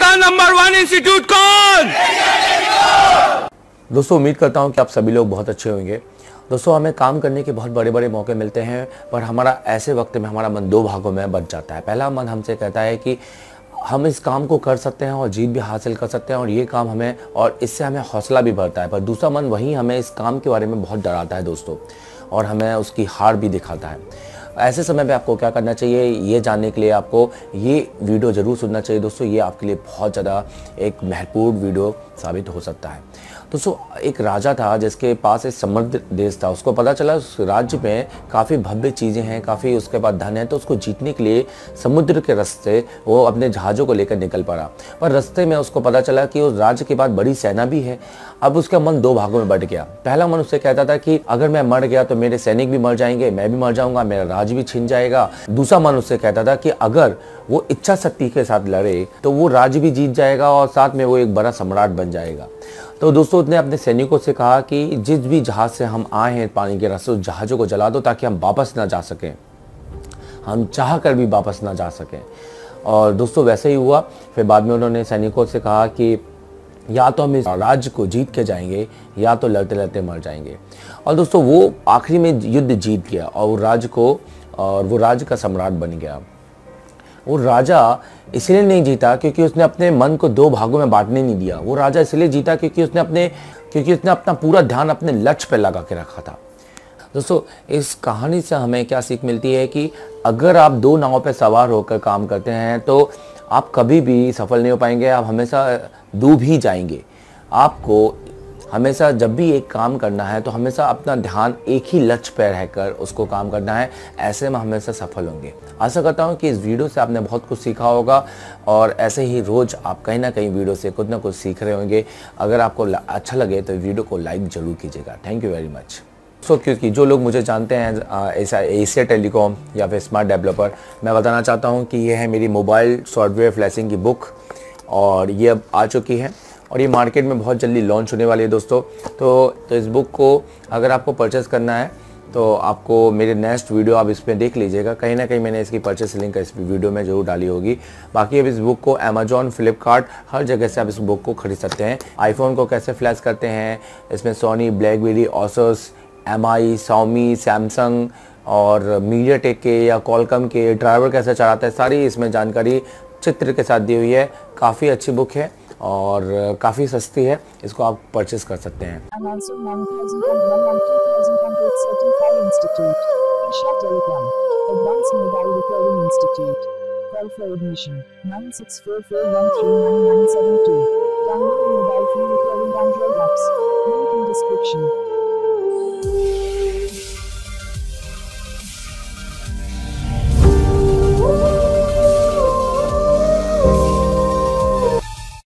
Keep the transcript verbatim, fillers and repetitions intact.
का number one institute कौन? दोस्तों उम्मीद करता हूं कि आप सभी लोग बहुत अच्छे होंगे। दोस्तों हमें काम करने के बहुत बड़े बड़े मौके मिलते हैं, पर हमारा ऐसे वक्त में हमारा मन दो भागों में बंट जाता है। पहला मन हमसे कहता है कि हम इस काम को कर सकते हैं और जीत भी हासिल कर सकते हैं और ये काम हमें, और इससे हमें हौसला भी बढ़ता है। पर दूसरा मन वहीं हमें इस काम के बारे में बहुत डराता है दोस्तों, और हमें उसकी हार भी दिखाता है। ऐसे समय पे आपको क्या करना चाहिए, ये जानने के लिए आपको ये वीडियो ज़रूर सुनना चाहिए दोस्तों। ये आपके लिए बहुत ज़्यादा एक महत्वपूर्ण वीडियो साबित हो सकता है। दोस्तों एक राजा था जिसके पास एक समृद्ध देश था। उसको पता चला उस राज्य में काफ़ी भव्य चीज़ें हैं, काफ़ी उसके पास धन है, तो उसको जीतने के लिए समुद्र के रास्ते वो अपने जहाज़ों को लेकर निकल पड़ा। पर रास्ते में उसको पता चला कि उस राज्य के पास बड़ी सेना भी है। अब उसका मन दो भागों में बंट गया। पहला मन उससे कहता था कि अगर मैं मर गया तो मेरे सैनिक भी मर जाएंगे, मैं भी मर जाऊंगा, मेरा राज भी छिन जाएगा। दूसरा मन उससे कहता था कि अगर वो इच्छा शक्ति के साथ लड़े तो वो राज्य भी जीत जाएगा और साथ में वो एक बड़ा सम्राट बन जाएगा। तो दोस्तों उसने अपने सैनिकों से कहा कि जिस भी जहाज़ से हम आए हैं पानी के रास्ते, उस जहाज़ों को जला दो ताकि हम वापस ना जा सकें, हम चाह कर भी वापस ना जा सकें। और दोस्तों वैसे ही हुआ। फिर बाद में उन्होंने सैनिकों से कहा कि या तो हम इस राज्य को जीत के जाएंगे या तो लड़ते लड़ते मर जाएंगे। और दोस्तों वो आखिरी में युद्ध जीत गया और वो राज्य को और वो राज्य का सम्राट बन गया। वो राजा इसलिए नहीं जीता क्योंकि उसने अपने मन को दो भागों में बांटने नहीं दिया। वो राजा इसलिए जीता क्योंकि उसने अपने क्योंकि उसने अपना पूरा ध्यान अपने लक्ष्य पर लगा के रखा था। दोस्तों इस कहानी से हमें क्या सीख मिलती है कि अगर आप दो नावों पर सवार होकर काम करते हैं तो आप कभी भी सफल नहीं हो पाएंगे, आप हमेशा डूब ही जाएंगे। आपको हमेशा जब भी एक काम करना है तो हमेशा अपना ध्यान एक ही लक्ष्य पर रहकर उसको काम करना है, ऐसे में हमेशा सफल होंगे। आशा करता हूँ कि इस वीडियो से आपने बहुत कुछ सीखा होगा और ऐसे ही रोज़ आप कहीं ना कहीं वीडियो से कुछ ना कुछ सीख रहे होंगे। अगर आपको अच्छा लगे तो वीडियो को लाइक ज़रूर कीजिएगा। Thank you very much. So क्योंकि जो लोग मुझे जानते हैं ऐसा एशिया टेलीकॉम या फिर स्मार्ट डेवलपर, मैं बताना चाहता हूँ कि ये है मेरी मोबाइल सॉफ्टवेयर फ्लैशिंग की बुक और ये अब आ चुकी है और ये मार्केट में बहुत जल्दी लॉन्च होने वाली है दोस्तों। तो, तो इस बुक को अगर आपको परचेज़ करना है तो आपको मेरे नेक्स्ट वीडियो आप इसमें देख लीजिएगा। कहीं ना कहीं मैंने इसकी परचेस लिंक इस वीडियो में जरूर डाली होगी। बाकी अब इस बुक को अमेजॉन, फ्लिपकार्ट हर जगह से आप इस बुक को खरीद सकते हैं। आईफोन को कैसे फ्लैश करते हैं, इसमें Sony, BlackBerry, Asus, M I, Xiaomi, Samsung और मीडियाटेक के या कॉलकम के ड्राइवर कैसे चलाता है, सारी इसमें जानकारी चित्र के साथ दी हुई है। काफ़ी अच्छी बुक है और काफ़ी सस्ती है, इसको आप परचेस कर सकते हैं। Call for admission nine six four four one three nine nine seven two. Download mobile free repairing